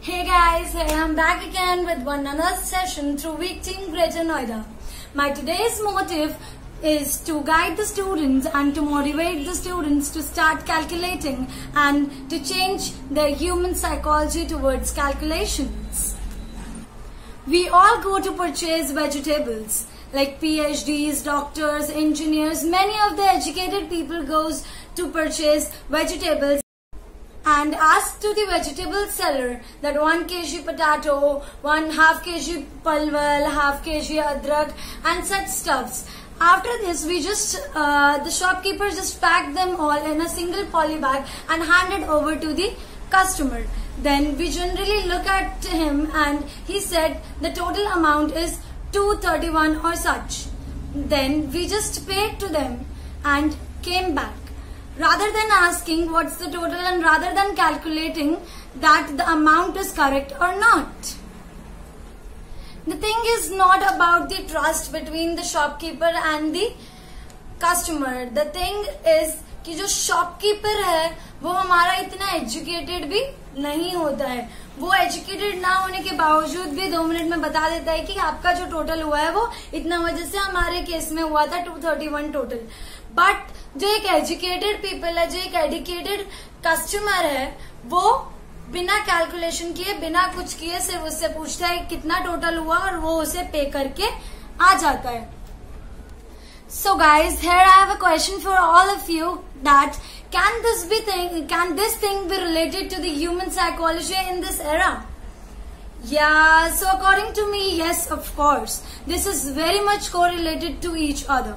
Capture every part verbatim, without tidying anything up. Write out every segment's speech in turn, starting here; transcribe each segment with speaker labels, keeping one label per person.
Speaker 1: Hey guys, I am back again with one another session through Week Team Greater Noida. My today's motive is to guide the students and to motivate the students to start calculating and to change their human psychology towards calculations. We all go to purchase vegetables like PhDs, doctors, engineers. Many of the educated people goes to purchase vegetables and ask to the vegetable seller that one kg potato, one half kg palwal, half kg adrak and such stuffs. After this, we just, uh, the shopkeeper just packed them all in a single poly bag and handed over to the customer. Then we generally look at him and he said the total amount is two thirty-one or such. Then we just paid to them and came back. Rather than asking what's the total and rather than calculating that the amount is correct or not. The thing is not about the trust between the shopkeeper and the customer. The thing is कि जो shopkeeper है वो हमारा इतना educated भी नहीं होता है. वो educated ना होने के बावजूद भी दो मिनट में बता देता है कि आपका जो total हुआ है वो इतना हुआ. जैसे हमारे केस में हुआ था two thirty one total. But जो एक एजुकेटेड पीपल है, जो एक एडुकेटेड कस्टमर है, वो बिना कैलकुलेशन किए, बिना कुछ किए सिर्फ उससे पूछता है कितना टोटल हुआ और वो उसे पे करके आ जाता है. So guys, here I have a question for all of you that can this be thing, can this thing be related to the human psychology in this era? Yeah, so according to me, yes, of course. This is very much correlated to each other.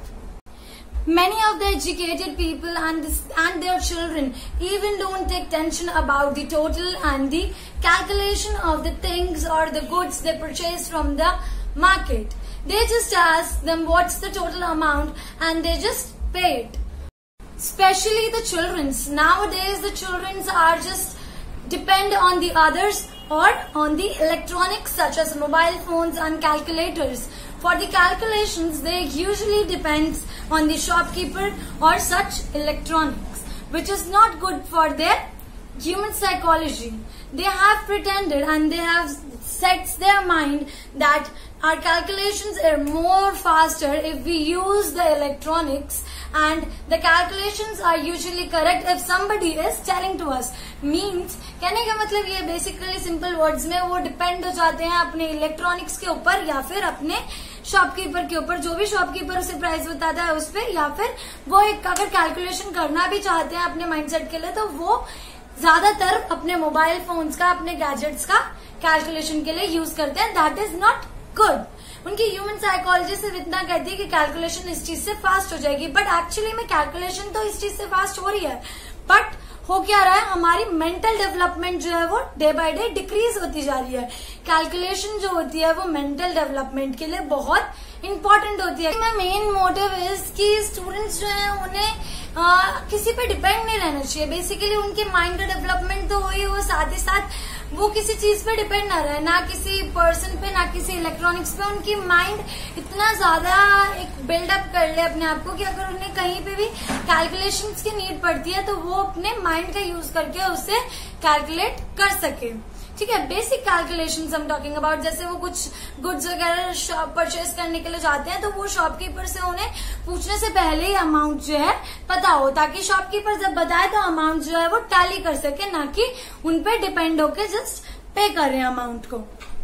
Speaker 1: Many of the educated people and, this, and their children even don't take tension about the total and the calculation of the things or the goods they purchase from the market. They just ask them what's the total amount and they just pay it. Especially the children's. Nowadays the children's are just depend on the others or on the electronics such as mobile phones and calculators. For the calculations, they usually depends on the shopkeeper or such electronics, which is not good for their human psychology. They have pretended and they have set their mind that our calculations are more faster if we use the electronics and the calculations are usually correct if somebody is telling to us. Means कहने का मतलब ये basically simple words में वो depend हो जाते हैं अपने electronics के ऊपर या फिर अपने शॉपकीपर के ऊपर. जो भी शॉपकीपर उसे प्राइस बताता है उस पर, या फिर वो एक अगर कैलकुलेशन करना भी चाहते हैं अपने माइंडसेट के लिए तो वो ज्यादातर अपने मोबाइल फोन्स का, अपने गैजेट्स का कैलकुलेशन के लिए यूज करते हैं. That is not good. उनकी ह्यूमन साइकोलॉजी सिर्फ इतना कहती है कि कैलकुलेशन इस चीज से फास्ट हो जाएगी, बट एक्चुअली में कैलकुलेशन तो इस चीज से फास्ट हो रही है, बट हो क्या रहा है, हमारी मेंटल डेवलपमेंट जो है वो डे बाय डे डिक्रीज होती जा रही है. कैलकुलेशन जो होती है वो मेंटल डेवलपमेंट के लिए बहुत इंपॉर्टेंट होती है. मेरा मेन मोटिव इज कि स्टूडेंट्स जो है उन्हें आ, किसी पे डिपेंड नहीं रहना चाहिए. बेसिकली उनके माइंड का डेवलपमेंट तो हो ही हो, साथ ही साथ वो किसी चीज पे डिपेंड ना रहे, ना किसी पर्सन पे, ना किसी इलेक्ट्रॉनिक्स पे. उनकी माइंड इतना ज्यादा एक बिल्डअप कर ले अपने आप को कि अगर उन्हें कहीं पे भी कैलकुलेशंस की नीड पड़ती है तो वो अपने माइंड का यूज करके उसे कैलकुलेट कर सके. ठीक है, बेसिक कैलकुलेशंस हम टॉकिंग अबाउट. जैसे वो कुछ गुड्स वगैरह शॉप परचेज करने के लिए जाते हैं तो वो शॉपकीपर से उन्हें पूछने से पहले ही अमाउंट जो है पता हो, ताकि शॉपकीपर जब बताए तो अमाउंट जो है वो टैली कर सके, ना कि उन पे डिपेंड होके जस्ट पे कर रहे हैं अमाउंट को.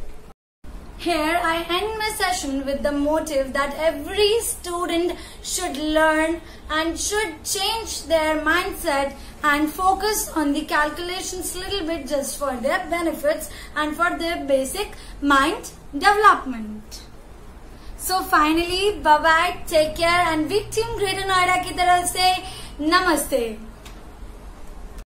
Speaker 1: Here I end my session with the motive that every student should learn and should change their mindset and focus on the calculations little bit just for their benefits and for their basic mind development. So finally, bye bye, take care and Week Team Greater Noida की तरफ से नमस्ते.